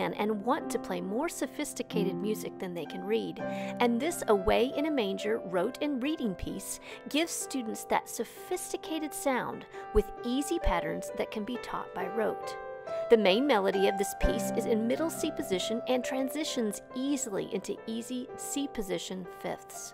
can and want to play more sophisticated music than they can read, and this Away in a Manger rote and reading piece gives students that sophisticated sound with easy patterns that can be taught by rote. The main melody of this piece is in middle C position and transitions easily into easy C position fifths.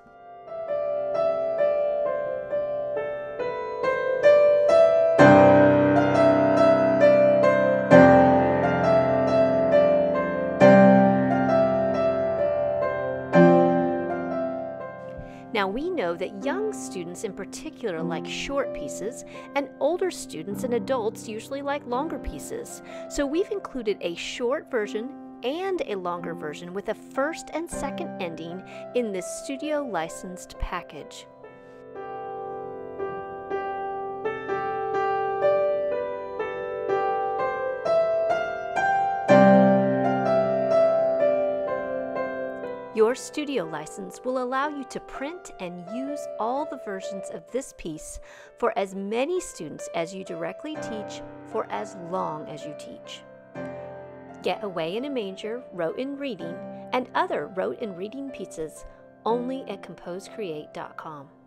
Now we know that young students in particular like short pieces, and older students and adults usually like longer pieces. So we've included a short version and a longer version with a first and second ending in this studio licensed package. Your studio license will allow you to print and use all the versions of this piece for as many students as you directly teach for as long as you teach. Get Away in a Manger, Rote and Reading, and other rote and reading pieces only at ComposeCreate.com.